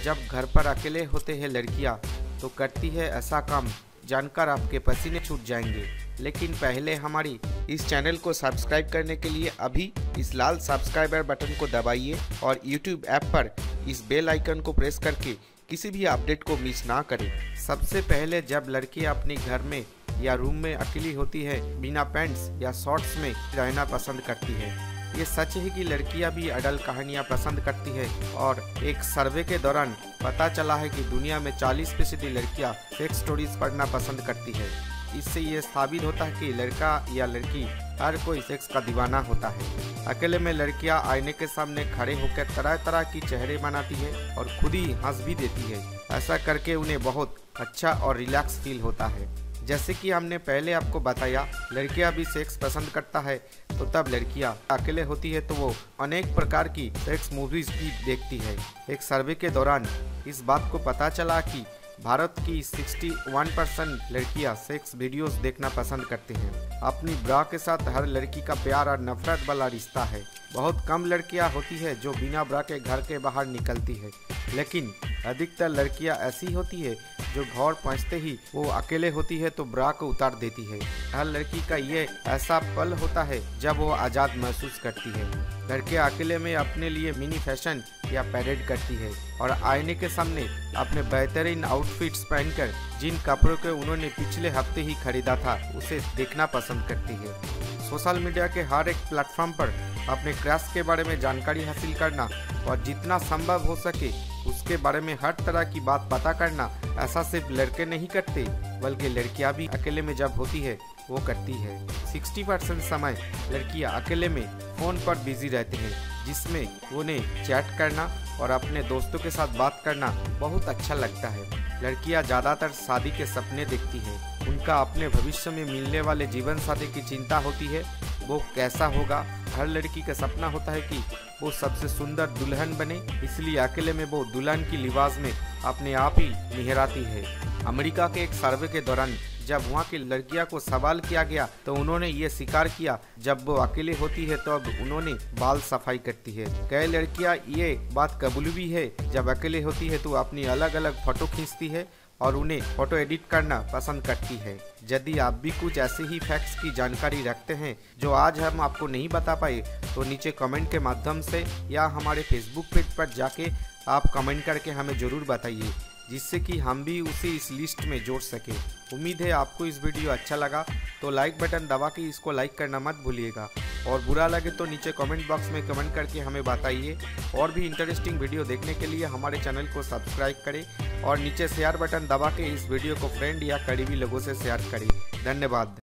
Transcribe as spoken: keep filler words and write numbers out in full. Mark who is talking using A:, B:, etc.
A: जब घर पर अकेले होते हैं लड़कियां तो करती है ऐसा काम जानकर आपके पसीने छूट जाएंगे। लेकिन पहले हमारी इस चैनल को सब्सक्राइब करने के लिए अभी इस लाल सब्सक्राइबर बटन को दबाइए और यूट्यूब ऐप पर इस बेल आइकन को प्रेस करके किसी भी अपडेट को मिस ना करें। सबसे पहले जब लड़कियां अपने घर में या रूम में अकेली होती है बिना पैंट्स या शॉर्ट्स में रहना पसंद करती है। ये सच है कि लड़कियां भी अडल्ट कहानियां पसंद करती है और एक सर्वे के दौरान पता चला है कि दुनिया में चालीस फीसदी लड़कियां सेक्स स्टोरीज पढ़ना पसंद करती है। इससे ये साबित होता है कि लड़का या लड़की हर कोई सेक्स का दीवाना होता है। अकेले में लड़कियां आईने के सामने खड़े होकर तरह तरह की चेहरे बनाती है और खुद ही हंस भी देती है। ऐसा करके उन्हें बहुत अच्छा और रिलैक्स फील होता है। जैसे कि हमने पहले आपको बताया, लड़कियां भी सेक्स पसंद करता है, तो तब लड़कियां अकेले होती है तो वो अनेक प्रकार की सेक्स मूवीज भी देखती है। एक सर्वे के दौरान इस बात को पता चला कि भारत की इकसठ परसेंट लड़कियां सेक्स वीडियोस देखना पसंद करते हैं। अपनी ब्रा के साथ हर लड़की का प्यार और नफरत वाला रिश्ता है। बहुत कम लड़कियां होती है जो बिना ब्रा के घर के बाहर निकलती है, लेकिन अधिकतर लड़कियां ऐसी होती है जो घर पहुंचते ही वो अकेले होती है तो ब्रा को उतार देती है। हर लड़की का ये ऐसा पल होता है जब वो आज़ाद महसूस करती है। लड़कियां अकेले में अपने लिए मिनी फैशन या पैरेड करती है और आईने के सामने अपने बेहतरीन आउटफिट्स पहनकर जिन कपड़ों के उन्होंने पिछले हफ्ते ही खरीदा था उसे देखना पसंद करती है। सोशल मीडिया के हर एक प्लेटफॉर्म पर अपने क्रश के बारे में जानकारी हासिल करना और जितना संभव हो सके उसके बारे में हर तरह की बात पता करना, ऐसा सिर्फ लड़के नहीं करते बल्कि लड़कियां भी अकेले में जब होती है वो करती है। साठ परसेंट समय लड़कियां अकेले में फोन पर बिजी रहते हैं, जिसमें उन्हें चैट करना और अपने दोस्तों के साथ बात करना बहुत अच्छा लगता है। लड़कियां ज़्यादातर शादी के सपने देखती हैं। उनका अपने भविष्य में मिलने वाले जीवन साथी की चिंता होती है, वो कैसा होगा। हर लड़की का सपना होता है कि वो सबसे सुंदर दुल्हन बने, इसलिए अकेले में वो दुल्हन की लिबास में अपने आप ही निहराती है। अमेरिका के एक सर्वे के दौरान जब वहाँ की लड़कियां को सवाल किया गया तो उन्होंने ये स्वीकार किया जब वो अकेले होती है तो अब उन्होंने बाल सफाई करती है। कई लड़कियां ये बात कबूल भी है, जब अकेले होती है तो अपनी अलग अलग फोटो खींचती है और उन्हें फोटो एडिट करना पसंद करती है। यदि आप भी कुछ ऐसे ही फैक्ट्स की जानकारी रखते हैं जो आज हम आपको नहीं बता पाए तो नीचे कमेंट के माध्यम से या हमारे फेसबुक पेज पर जाके आप कमेंट करके हमें ज़रूर बताइए, जिससे कि हम भी उसे इस लिस्ट में जोड़ सके। उम्मीद है आपको इस वीडियो अच्छा लगा, तो लाइक बटन दबा के इसको लाइक करना मत भूलिएगा और बुरा लगे तो नीचे कमेंट बॉक्स में कमेंट करके हमें बताइए। और भी इंटरेस्टिंग वीडियो देखने के लिए हमारे चैनल को सब्सक्राइब करें और नीचे शेयर बटन दबा के इस वीडियो को फ्रेंड या करीबी लोगों से शेयर करें। धन्यवाद।